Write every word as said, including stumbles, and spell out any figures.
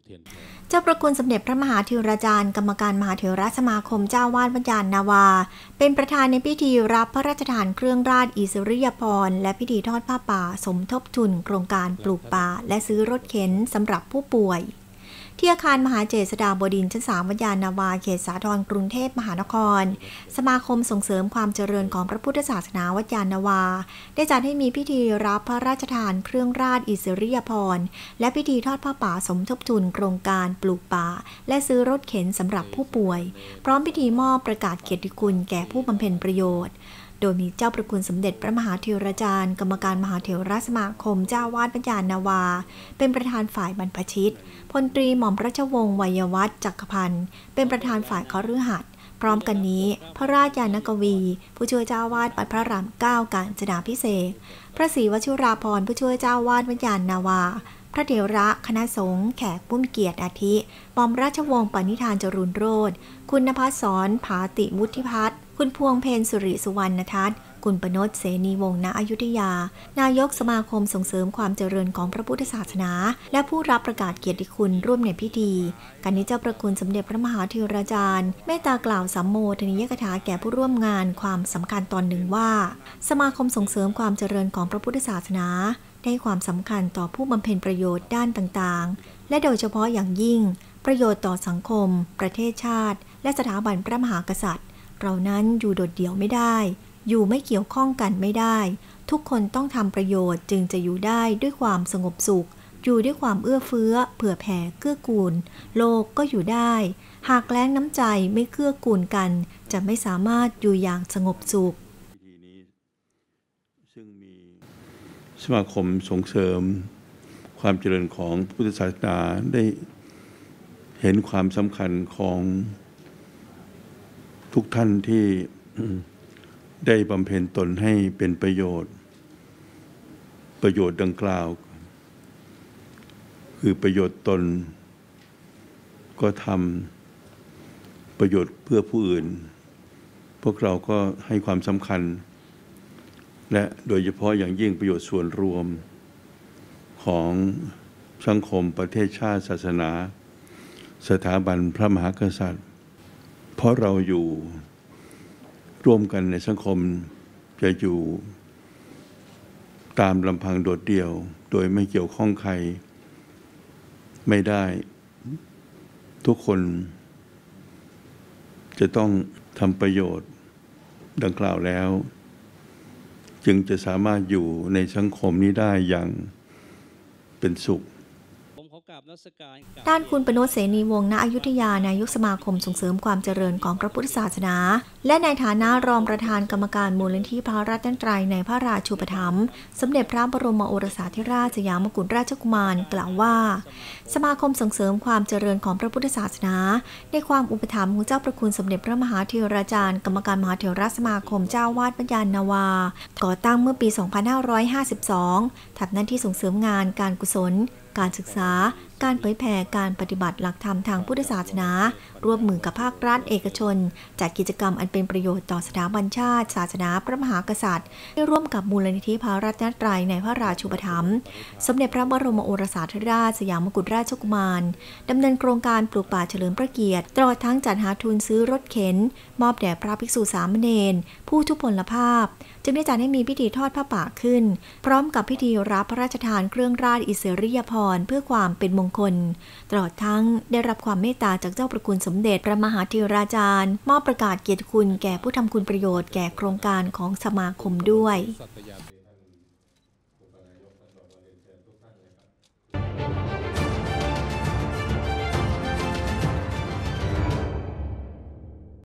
เจ้าประคุณสมเด็จพระมหาเถราจารย์กรรมการมหาเถรสมาคมเจ้าวาดวัดยานนาวาเป็นประธานในพิธีรับพระราชทานเครื่องราชอิสริยาภรณ์และพิธีทอดผ้าป่าสมทบทุนโครงการปลูกป่าและซื้อรถเข็นสำหรับผู้ป่วยที่อาคารมหาเจษฎาบดินทร์ชั้นสามวัดยานนาวาเขตสาทรกรุงเทพมหานครสมาคมส่งเสริมความเจริญของพระพุทธศาสนาวัดยานนาวาได้จัดให้มีพิธีรับพระราชทานเครื่องราชอิสริยาภรณ์และพิธีทอดผ้าป่าสมทบทุนโครงการปลูกป่าและซื้อรถเข็นสำหรับผู้ป่วยพร้อมพิธีมอบประกาศเกียรติคุณแก่ผู้บำเพ็ญประโยชน์โดยมีเจ้าประคุณสมเด็จพระมหาเถราจารย์กรรมการมหาเถรสมาคมเจ้าวาดวัดยานนาวาเป็นประธานฝ่ายบรรพชิตพลตรีหม่อมราชวงศ์วัยวัฒน์จักรพันธ์เป็นประธานฝ่ายคฤหัสถ์พร้อมกันนี้พระราชยานกวีผู้ช่วยเจ้าวาดวัดพระรามเก้ากาญจนาภิเษกพระศรีวชิราภรณ์ผู้ช่วยเจ้าวาดวัดยานนาวาพระเถระคณะสงฆ์แขกผู้มีเกียรติอาทิหม่อมราชวงศ์ปณิธานจรูญโรจน์คุณณภัสสรผาติวุฒิพัฒน์คุณพวงเพนสุริสุวรรณทัศน์คุณปนชเสนีวงศ์ณอยุธยานายกสมาคมส่งเสริมความเจริญของพระพุทธศาสนาและผู้รับประกาศเกียรติคุณร่วมในพิธีการนี้เจ้าประคุณสมเด็จพระมหาเถราจารย์เมตตากล่าวสัมโมทนียกถาแก่ผู้ร่วมงานความสำคัญตอนหนึ่งว่าสมาคมส่งเสริมความเจริญของพระพุทธศาสนาได้ความสำคัญต่อผู้บำเพ็ญประโยชน์ด้านต่างๆและโดยเฉพาะอย่างยิ่งประโยชน์ต่อสังคมประเทศชาติและสถาบันพระมหากษัตริย์เรานั้นอยู่โดดเดี่ยวไม่ได้อยู่ไม่เกี่ยวข้องกันไม่ได้ทุกคนต้องทำประโยชน์จึงจะอยู่ได้ด้วยความสงบสุขอยู่ด้วยความเอื้อเฟื้อเผื่อแผ่เกื้อกูลโลกก็อยู่ได้หากแล้งน้ำใจไม่เกื้อกูลกันจะไม่สามารถอยู่อย่างสงบสุขซึ่งมีสมาคมส่งเสริมความเจริญของพุทธศาสนาได้เห็นความสำคัญของทุกท่านที่ได้บำเพ็ญตนให้เป็นประโยชน์ประโยชน์ดังกล่าวคือประโยชน์ตนก็ทำประโยชน์เพื่อผู้อื่นพวกเราก็ให้ความสำคัญและโดยเฉพาะอย่างยิ่งประโยชน์ส่วนรวมของสังคมประเทศชาติศาสนาสถาบันพระมหากษัตริย์เพราะเราอยู่ร่วมกันในสังคมจะอยู่ตามลำพังโดดเดี่ยวโดยไม่เกี่ยวข้องใครไม่ได้ทุกคนจะต้องทำประโยชน์ดังกล่าวแล้วจึงจะสามารถอยู่ในสังคมนี้ได้อย่างเป็นสุขด้านคุณปนชเสนีวงศ์ณอยุธยานายกสมาคมส่งเสริมความเจริญของพระพุทธศาสนาและในฐานะรองประธานกรรมการมูลนิธิพระรัตนตรัยในพระราชูปถัมภ์สมเด็จพระบรมโอรสาธิราชสยามกุฎราชกุมารกล่าวว่าสมาคมส่งเสริมความเจริญของพระพุทธศาสนาในความอุปถัมภ์ของเจ้าประคุณสมเด็จพระมหาเถราจารย์กรรมการมหาเถรสมาคมเจ้าวาดวัดยานนาวาก่อตั้งเมื่อปี สองพันห้าร้อยห้าสิบสอง ทำหน้าที่ส่งเสริมงานการกุศลการศึกษาการเผยแผ่การปฏิบัติหลักธรรมทางพุทธศาสนาร่วมมือกับภาครัฐเอกชนจัดกิจกรรมอันเป็นประโยชน์ต่อสถาบันชาติศาสนาพระมหากษัตริย์ได้ร่วมกับมูลนิธิพระรัตนตรัยในพระราชูปถัมภ์สมเด็จพระบรมโอรสาธิราชสยามกุฎราชกุมารดำเนินโครงการปลูกป่าเฉลิมพระเกียรติตลอดทั้งจัดหาทุนซื้อรถเข็นมอบแด่พระภิกษุสามเณรผู้ทุพพลภาพจึงได้จัดให้มีพิธีทอดผ้าป่าขึ้นพร้อมกับพิธีรับพระราชทานเครื่องราชอิสริยาภรณ์เพื่อความเป็นมงคลตลอดทั้งได้รับความเมตตาจากเจ้าประคุณสมเด็จพระมหาเถราจารย์มอบประกาศเกียรติคุณแก่ผู้ทำคุณประโยชน์แก่โครงการของสมาคมด้วย